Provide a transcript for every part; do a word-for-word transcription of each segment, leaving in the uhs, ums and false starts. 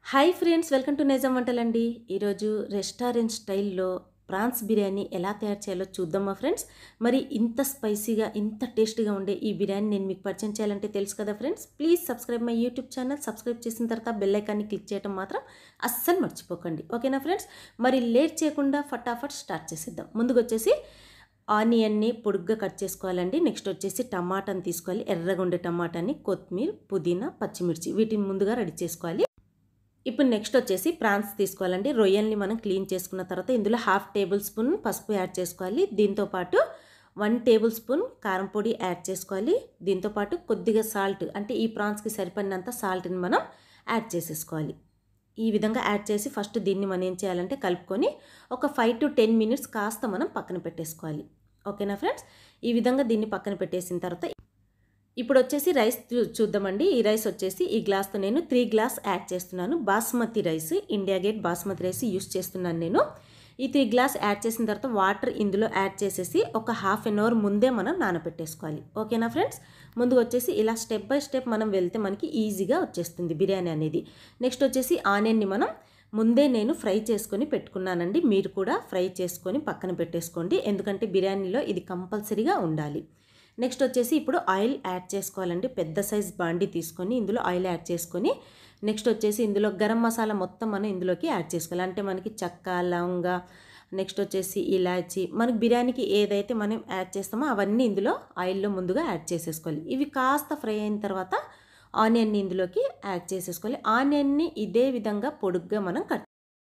Hi friends, welcome to Nizam వంటలండి. ఈరోజు restaurant స్టైల్లో ప్రాన్స్ బిర్యానీ ఎలా తయారు చేయాలో చూద్దామా ఫ్రెండ్స్. మరి ఇంత స్పైసీగా ఇంత టేస్టీగా ఉండే ఈ బిర్యానీ నేను మీకు పరిచయం చేయాలంటే తెలుసు కదా friends. Please subscribe my YouTube channel. Subscribe చేసిన తర్వాత బెల్ ఐకాన్ని క్లిక్ చేయడం మాత్రం అస్సలు మర్చిపోకండి, ఓకేనా ఫ్రెండ్స్. మరి లేట్ చేయకుండా ఫటాఫట్ స్టార్ట్ చేసేద్దాం. ముందుకు వచ్చేసి ఆనియన్ని పొడుగ్గా కట్ చేసుకోవాలండి. నెక్స్ట్ వచ్చేసి టమాటాని తీసుకోవాలి, ఎర్రగా ఉండే టమాటాని, కొత్తిమీర, పుదీనా, పచ్చిమిర్చి వీటిని ముందుగా రెడీ చేసుకోవాలి. ఇప్పుడు నెక్స్ట్ వచ్చేసి ప్రాన్స్ తీసుకోవాలండి. రొయ్యల్ని మనం క్లీన్ చేసుకున్న తర్వాత ఇందులో హాఫ్ టేబుల్ స్పూన్ పసుపు యాడ్ చేసుకోవాలి. దీంతోపాటు వన్ టేబుల్ స్పూన్ కారం పొడి యాడ్ చేసుకోవాలి. దీంతోపాటు కొద్దిగా సాల్ట్, అంటే ఈ ప్రాన్స్కి సరిపడినంత సాల్ట్ని మనం యాడ్ చేసేసుకోవాలి. ఈ విధంగా యాడ్ చేసి ఫస్ట్ దీన్ని మనం ఏం చేయాలంటే కలుపుకొని ఒక ఫైవ్ టు టెన్ మినిట్స్ కాస్త మనం పక్కన పెట్టేసుకోవాలి, ఓకేనా ఫ్రెండ్స్. ఈ విధంగా దీన్ని పక్కన పెట్టేసిన తర్వాత ఇప్పుడు వచ్చేసి రైస్ చూద్దామండి. ఈ రైస్ వచ్చేసి ఈ గ్లాస్తో నేను త్రీ గ్లాస్ యాడ్ చేస్తున్నాను. Basmati rice, India Gate basmati rice use చేస్తున్నాను నేను. ఈ త్రీ గ్లాస్ యాడ్ చేసిన తర్వాత వాటర్ ఇందులో యాడ్ చేసేసి ఒక హాఫ్ అన్ అవర్ ముందే మనం నానబెట్టేసుకోవాలి, ఓకేనా ఫ్రెండ్స్. ముందు వచ్చేసి ఇలా స్టెప్ బై స్టెప్ మనం వెళ్తే మనకి ఈజీగా వచ్చేస్తుంది బిర్యానీ అనేది. నెక్స్ట్ వచ్చేసి ఆనియన్ని మనం ముందే నేను ఫ్రై చేసుకొని పెట్టుకున్నానండి. మీరు కూడా ఫ్రై చేసుకొని పక్కన పెట్టేసుకోండి, ఎందుకంటే బిర్యానీలో ఇది కంపల్సరీగా ఉండాలి. నెక్స్ట్ వచ్చేసి ఇప్పుడు ఆయిల్ యాడ్ చేసుకోవాలండి. పెద్ద సైజ్ బాండీ తీసుకొని ఇందులో ఆయిల్ యాడ్ చేసుకొని నెక్స్ట్ వచ్చేసి ఇందులో గరం మసాలా మొత్తం మనం ఇందులోకి యాడ్ చేసుకోవాలి. అంటే మనకి చెక్క, లవంగ, నెక్స్ట్ వచ్చేసి ఇలాచి, మనకి బిర్యానీకి ఏదైతే మనం యాడ్ చేస్తామో అవన్నీ ఇందులో ఆయిల్లో ముందుగా యాడ్ చేసేసుకోవాలి. ఇవి కాస్త ఫ్రై అయిన తర్వాత ఆనియన్ని ఇందులోకి యాడ్ చేసేసుకోవాలి. ఆనియన్ని ఇదే విధంగా పొడుగ్గా మనం కట్.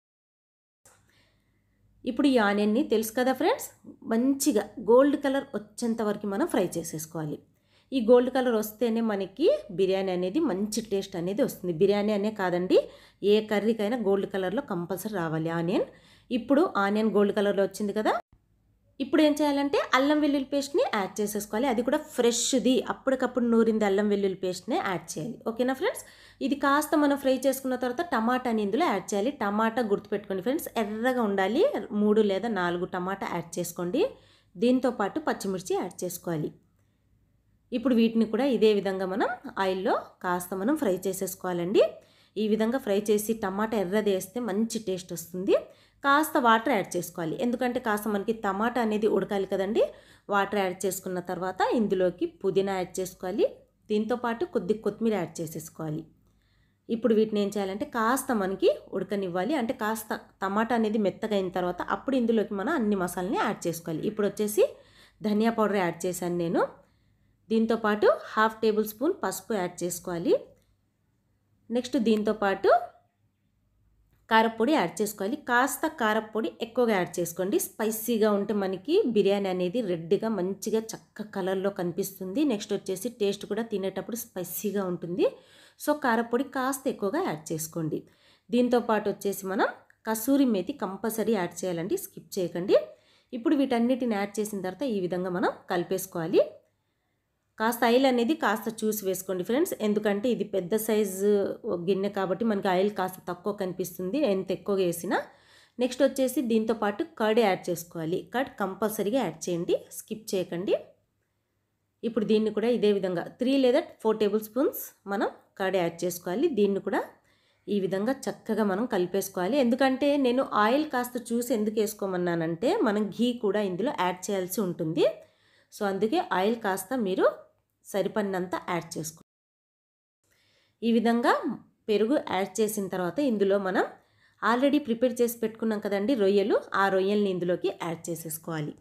ఇప్పుడు ఈ ఆనియన్ని తెలుసు కదా ఫ్రెండ్స్, మంచిగా గోల్డ్ కలర్ వచ్చేంత వరకు మనం ఫ్రై చేసేసుకోవాలి. ఈ గోల్డ్ కలర్ వస్తేనే మనకి బిర్యానీ అనేది మంచి టేస్ట్ అనేది వస్తుంది. బిర్యానీ అనే కాదండి, ఏ కర్రీకైనా గోల్డ్ కలర్లో కంపల్సరీ రావాలి ఆనియన్. ఇప్పుడు ఆనియన్ గోల్డ్ కలర్లో వచ్చింది కదా. ఇప్పుడు ఏం చేయాలంటే అల్లం వెల్లుల్లి పేస్ట్ని యాడ్ చేసేసుకోవాలి. అది కూడా ఫ్రెష్ది, అప్పటికప్పుడు నూరింది అల్లం వెల్లుల్లి పేస్ట్ని యాడ్ చేయాలి, ఓకేనా ఫ్రెండ్స్. ఇది కాస్త మనం ఫ్రై చేసుకున్న తర్వాత టమాటాని ఇందులో యాడ్ చేయాలి. టమాటా గుర్తుపెట్టుకోండి ఫ్రెండ్స్, ఎర్రగా ఉండాలి. మూడు లేదా నాలుగు టమాటా యాడ్ చేసుకోండి. దీంతోపాటు పచ్చిమిర్చి యాడ్ చేసుకోవాలి. ఇప్పుడు వీటిని కూడా ఇదే విధంగా మనం ఆయిల్లో కాస్త మనం ఫ్రై చేసేసుకోవాలండి. ఈ విధంగా ఫ్రై చేసి టమాటా ఎర్రది వేస్తే మంచి టేస్ట్ వస్తుంది. కాస్త వాటర్ యాడ్ చేసుకోవాలి, ఎందుకంటే కాస్త మనకి టమాటా అనేది ఉడకాలి కదండి. వాటర్ యాడ్ చేసుకున్న తర్వాత ఇందులోకి పుదీనా యాడ్ చేసుకోవాలి. దీంతోపాటు కొద్ది కొత్తిమీర యాడ్ చేసేసుకోవాలి. ఇప్పుడు వీటిని ఏం చేయాలంటే కాస్త మనకి ఉడకనివ్వాలి. అంటే కాస్త టమాటా అనేది మెత్తగా అయిన తర్వాత అప్పుడు ఇందులోకి మనం అన్ని మసాలాని యాడ్ చేసుకోవాలి. ఇప్పుడు వచ్చేసి ధనియా పౌడర్ యాడ్ చేశాను నేను. దీంతోపాటు హాఫ్ టేబుల్ స్పూన్ పసుపు యాడ్ చేసుకోవాలి. నెక్స్ట్ దీంతోపాటు కారపొడి యాడ్ చేసుకోవాలి. కాస్త కారపొడి ఎక్కువగా యాడ్ చేసుకోండి. స్పైసీగా ఉంటే మనకి బిర్యానీ అనేది రెడ్గా మంచిగా చక్క కలర్లో కనిపిస్తుంది. నెక్స్ట్ వచ్చేసి టేస్ట్ కూడా తినేటప్పుడు స్పైసీగా ఉంటుంది. సో కారపొడి కాస్త ఎక్కువగా యాడ్ చేసుకోండి. దీంతోపాటు వచ్చేసి మనం కసూరి మేతి కంపల్సరీ యాడ్ చేయాలండి, స్కిప్ చేయకండి. ఇప్పుడు వీటన్నిటిని యాడ్ చేసిన తర్వాత ఈ విధంగా మనం కలిపేసుకోవాలి. కాస్త ఆయిల్ అనేది కాస్త చూసి వేసుకోండి ఫ్రెండ్స్, ఎందుకంటే ఇది పెద్ద సైజు గిన్నె కాబట్టి మనకి ఆయిల్ కాస్త తక్కువ కనిపిస్తుంది ఎంత ఎక్కువగా వేసినా. నెక్స్ట్ వచ్చేసి దీంతోపాటు కర్డ్ యాడ్ చేసుకోవాలి. కర్డ్ కంపల్సరీగా యాడ్ చేయండి, స్కిప్ చేయకండి. ఇప్పుడు దీన్ని కూడా ఇదే విధంగా త్రీ లేదా ఫోర్ టేబుల్ స్పూన్స్ మనం కర్డ్ యాడ్ చేసుకోవాలి. దీన్ని కూడా ఈ విధంగా చక్కగా మనం కలిపేసుకోవాలి. ఎందుకంటే నేను ఆయిల్ కాస్త చూసి ఎందుకు వేసుకోమన్నానంటే మనం ఘీ కూడా ఇందులో యాడ్ చేయాల్సి ఉంటుంది. సో అందుకే ఆయిల్ కాస్త మీరు సరిపడినంత యాడ్ చేసుకో. ఈ విధంగా పెరుగు యాడ్ చేసిన తర్వాత ఇందులో మనం ఆల్రెడీ ప్రిపేర్ చేసి పెట్టుకున్నాం కదండి రొయ్యలు, ఆ రొయ్యల్ని ఇందులోకి యాడ్ చేసేసుకోవాలి.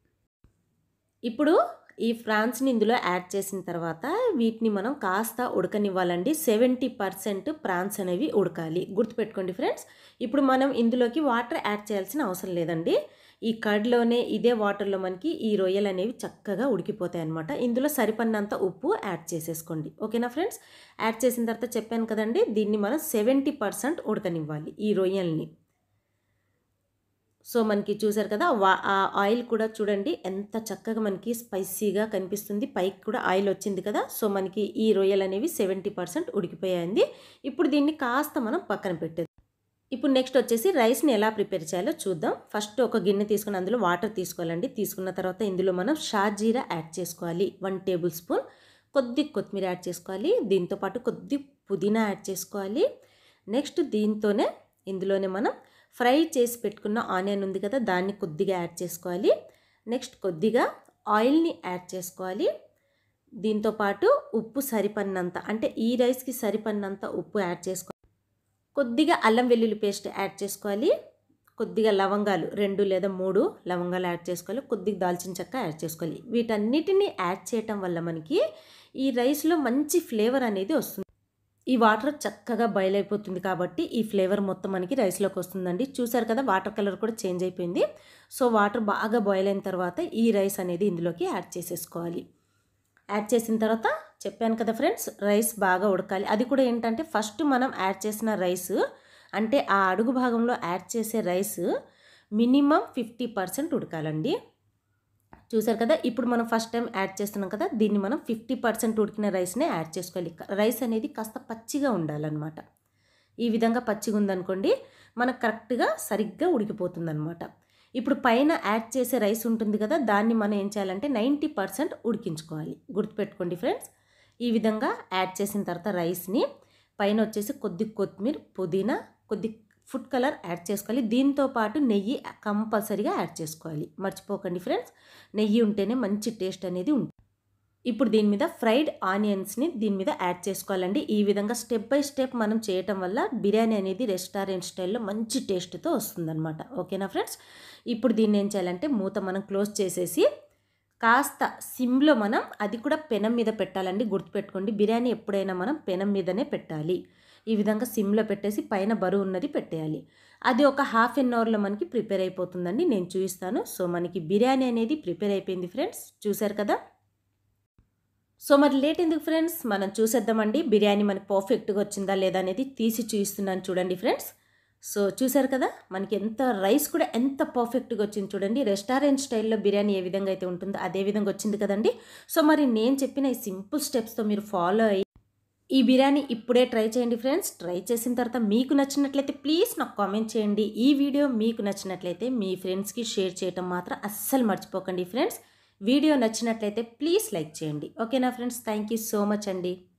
ఇప్పుడు ఈ ప్రాన్స్ని ఇందులో యాడ్ చేసిన తర్వాత వీటిని మనం కాస్త ఉడకనివ్వాలండి. సెవెంటీ పర్సెంట్ ప్రాన్స్ అనేవి ఉడకాలి, గుర్తుపెట్టుకోండి ఫ్రెండ్స్. ఇప్పుడు మనం ఇందులోకి వాటర్ యాడ్ చేయాల్సిన అవసరం లేదండి. ఈ కర్డ్లోనే ఇదే వాటర్లో మనకి ఈ రొయ్యలు అనేవి చక్కగా ఉడికిపోతాయి అన్నమాట. ఇందులో సరిపడినంత ఉప్పు యాడ్ చేసేసుకోండి, ఓకేనా ఫ్రెండ్స్. యాడ్ చేసిన తర్వాత చెప్పాను కదండి, దీన్ని మనం సెవెంటీ పర్సెంట్ ఉడకనివ్వాలి ఈ రొయ్యల్ని. సో మనకి చూసారు కదా, ఆ ఆయిల్ కూడా చూడండి ఎంత చక్కగా మనకి స్పైసీగా కనిపిస్తుంది. పైకి కూడా ఆయిల్ వచ్చింది కదా. సో మనకి ఈ రొయ్యలు అనేవి సెవెంటీ పర్సెంట్ ఉడికిపోయాయండి. ఇప్పుడు దీన్ని కాస్త మనం పక్కన పెట్టేది. ఇప్పుడు నెక్స్ట్ వచ్చేసి రైస్ని ఎలా ప్రిపేర్ చేయాలో చూద్దాం. ఫస్ట్ ఒక గిన్నె తీసుకుని అందులో వాటర్ తీసుకోవాలండి. తీసుకున్న తర్వాత ఇందులో మనం షాజీరా యాడ్ చేసుకోవాలి, వన్ టేబుల్ స్పూన్. కొద్ది కొత్తిమీర యాడ్ చేసుకోవాలి. దీంతోపాటు కొద్ది పుదీనా యాడ్ చేసుకోవాలి. నెక్స్ట్ దీంతోనే ఇందులోనే మనం ఫ్రై చేసి పెట్టుకున్న ఆనియన్ ఉంది కదా, దాన్ని కొద్దిగా యాడ్ చేసుకోవాలి. నెక్స్ట్ కొద్దిగా ఆయిల్ని యాడ్ చేసుకోవాలి. దీంతోపాటు ఉప్పు సరిపడినంత, అంటే ఈ రైస్కి సరిపడినంత ఉప్పు యాడ్ చేసుకోవాలి. కొద్దిగా అల్లం వెల్లుల్లి పేస్ట్ యాడ్ చేసుకోవాలి. కొద్దిగా లవంగాలు రెండు లేదా మూడు లవంగాలు యాడ్ చేసుకోవాలి. కొద్దిగా దాల్చిన చెక్క యాడ్ చేసుకోవాలి. వీటన్నిటిని యాడ్ చేయటం వల్ల మనకి ఈ రైస్లో మంచి ఫ్లేవర్ అనేది వస్తుంది. ఈ వాటర్ చక్కగా బాయిల్ అయిపోతుంది కాబట్టి ఈ ఫ్లేవర్ మొత్తం మనకి రైస్లోకి వస్తుందండి. చూసారు కదా, వాటర్ కలర్ కూడా చేంజ్ అయిపోయింది. సో వాటర్ బాగా బాయిల్ అయిన తర్వాత ఈ రైస్ అనేది ఇందులోకి యాడ్ చేసేసుకోవాలి. యాడ్ చేసిన తర్వాత చెప్పాను కదా ఫ్రెండ్స్, రైస్ బాగా ఉడకాలి. అది కూడా ఏంటంటే ఫస్ట్ మనం యాడ్ చేసిన రైస్, అంటే ఆ అడుగు భాగంలో యాడ్ చేసే రైస్ మినిమం ఫిఫ్టీ పర్సెంట్ ఉడకాలండి. చూసారు కదా, ఇప్పుడు మనం ఫస్ట్ టైం యాడ్ చేస్తున్నాం కదా, దీన్ని మనం ఫిఫ్టీ పర్సెంట్ ఉడికిన రైస్నే యాడ్ చేసుకోవాలి. రైస్ అనేది కాస్త పచ్చిగా ఉండాలన్నమాట. ఈ విధంగా పచ్చిగా ఉందనుకోండి, మనకు కరెక్ట్గా సరిగ్గా ఉడికిపోతుంది అనమాట. ఇప్పుడు పైన యాడ్ చేసే రైస్ ఉంటుంది కదా, దాన్ని మనం ఏం చేయాలంటే నైంటీ పర్సెంట్ ఉడికించుకోవాలి. గుర్తుపెట్టుకోండి ఫ్రెండ్స్. ఈ విధంగా యాడ్ చేసిన తర్వాత రైస్ని పైన వచ్చేసి కొద్ది కొత్తిమీర, పుదీనా, కొద్ది ఫుడ్ కలర్ యాడ్ చేసుకోవాలి. దీంతో పాటు నెయ్యి కంపల్సరీగా యాడ్ చేసుకోవాలి. మర్చిపోకండి ఫ్రెండ్స్, నెయ్యి ఉంటేనే మంచి టేస్ట్ అనేది ఉంటుంది. ఇప్పుడు దీని మీద ఫ్రైడ్ ఆనియన్స్ని దీని మీద యాడ్ చేసుకోవాలండి. ఈ విధంగా స్టెప్ బై స్టెప్ మనం చేయటం వల్ల బిర్యానీ అనేది రెస్టారెంట్ స్టైల్లో మంచి టేస్ట్తో వస్తుందన్నమాట. ఓకేనా ఫ్రెండ్స్. ఇప్పుడు దీన్ని ఏం చేయాలంటే మూత మనం క్లోజ్ చేసేసి కాస్త సిమ్లో మనం, అది కూడా పెనం మీద పెట్టాలండి. గుర్తుపెట్టుకోండి, బిర్యానీ ఎప్పుడైనా మనం పెనం మీదనే పెట్టాలి. ఈ విధంగా సిమ్లో పెట్టేసి పైన బరువు ఉన్నది పెట్టేయాలి. అది ఒక హాఫ్ అన్ అవర్లో మనకి ప్రిపేర్ అయిపోతుందండి. నేను చూపిస్తాను. సో మనకి బిర్యానీ అనేది ప్రిపేర్ అయిపోయింది ఫ్రెండ్స్. చూసారు కదా. సో మరి లేట్ ఎందుకు ఫ్రెండ్స్, మనం చూసేద్దామండి బిర్యానీ మనకి పర్ఫెక్ట్గా వచ్చిందా లేదా అనేది. తీసి చూపిస్తున్నాను చూడండి ఫ్రెండ్స్. సో చూసారు కదా, మనకి ఎంత రైస్ కూడా ఎంత పర్ఫెక్ట్గా వచ్చింది చూడండి. రెస్టారెంట్ స్టైల్లో బిర్యానీ ఏ విధంగా అయితే ఉంటుందో అదే విధంగా వచ్చింది కదండి. సో మరి నేను చెప్పిన ఈ సింపుల్ స్టెప్స్తో మీరు ఫాలో అయ్యి ఈ బిర్యానీ ఇప్పుడే ట్రై చేయండి ఫ్రెండ్స్. ట్రై చేసిన తర్వాత మీకు నచ్చినట్లయితే ప్లీజ్ నాకు కామెంట్ చేయండి. ఈ వీడియో మీకు నచ్చినట్లయితే మీ ఫ్రెండ్స్కి షేర్ చేయటం మాత్రం అస్సలు మర్చిపోకండి ఫ్రెండ్స్. వీడియో నచ్చినట్లయితే ప్లీజ్ లైక్ చేయండి. ఓకేనా friends. Thank you so much అండి.